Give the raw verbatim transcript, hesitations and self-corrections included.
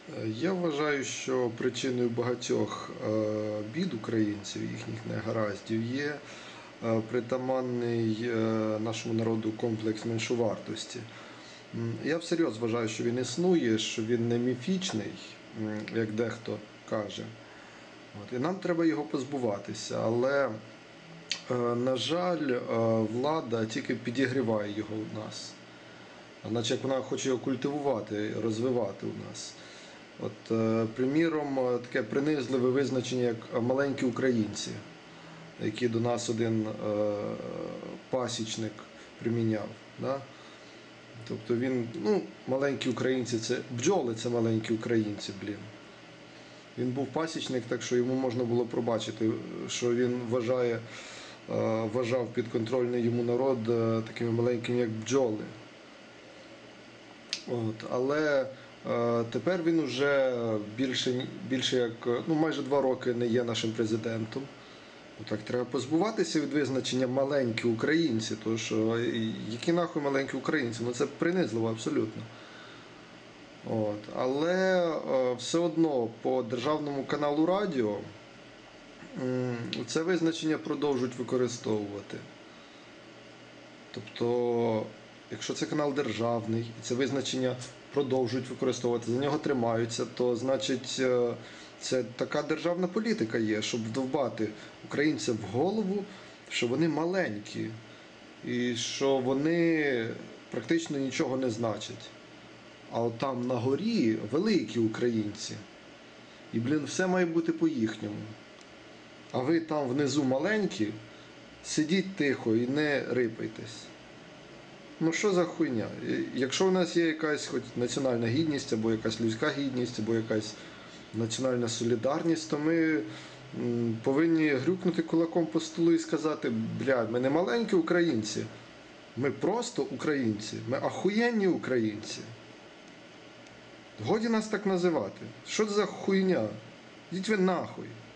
Я вважаю, що причиною багатьох е, бід українців, їхніх негараздів, є е, притаманний е, нашому народу комплекс меншовартості. М, Я всерйоз вважаю, що він існує, що він не міфічний, м, як дехто каже. От, і нам треба його позбуватися. Але, е, на жаль, е, влада тільки підігріває його у нас. Наче як вона хоче його культивувати, розвивати у нас. От, е, приміром, е, таке принизливе визначення, як маленькі українці, які до нас один е, пасічник приміняв. Да? Тобто він, ну, маленькі українці, це бджоли, це маленькі українці, блін. Він був пасічник, так що йому можна було пробачити, що він вважає, е, вважав підконтрольний йому народ е, такими маленькими, як бджоли. От, але е, тепер він вже більше, більше як, ну, майже два роки не є нашим президентом. Так, треба позбуватися від визначення маленькі українці, тому що які нахуй маленькі українці, ну це принизливо абсолютно. От. Але е, все одно по державному каналу радіо м, це визначення продовжують використовувати. Тобто, якщо це канал державний, і це визначення продовжують використовувати, за нього тримаються, то значить е, це така державна політика є, щоб вдовбати українцям в голову, що вони маленькі і що вони практично нічого не значать. А от там на горі великі українці. І, блін, все має бути по-їхньому. А ви там внизу маленькі, сидіть тихо і не рипайтесь. Ну що за хуйня? Якщо в нас є якась хоч національна гідність, або якась людська гідність, або якась національна солідарність, то ми м, повинні грюкнути кулаком по столу і сказати: бля, ми не маленькі українці, ми просто українці, ми ахуєнні українці. Годі нас так називати. Що це за хуйня? Йдіть ви нахуй.